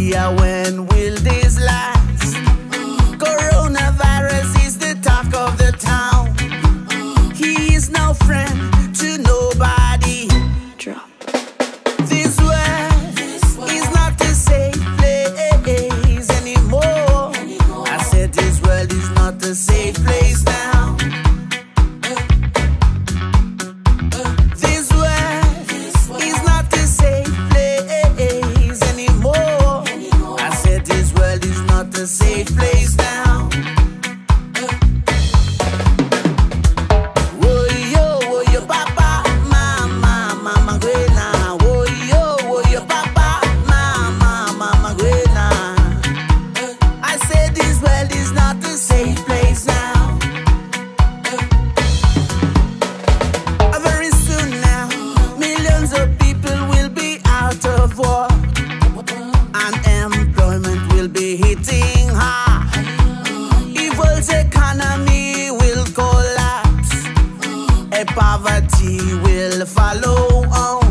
Yeah, when will this last? Coronavirus is the talk of the town. He is no friend to nobody. Drop. This world is not a safe place anymore. I said this world is not a safe place now. This world is not a safe place anymore. I said this world is not a safe place now. Unemployment will be hitting hard. The world's economy will collapse. A poverty will follow on.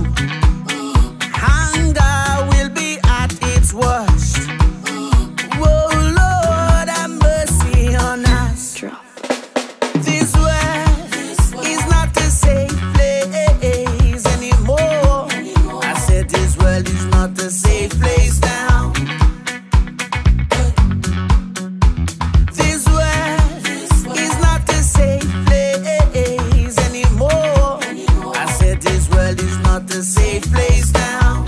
Hunger will be at its worst. Oh Lord, have mercy on us. This world is not a safe place anymore. I said this world is not a safe place now. This world is not a safe place anymore. I said this world is not a safe place now.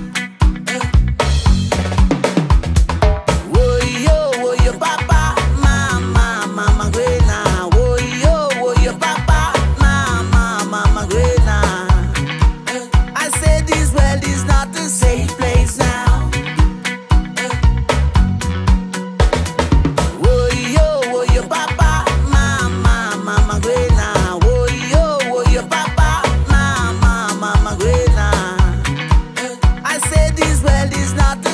Oh yo, papa, mama, grena. Oh yo, papa, mama, grena. I said this world is not a safe place now. Oh yo, papa, mama, grena. Oh yo, papa, mama, grena. I said this world is not a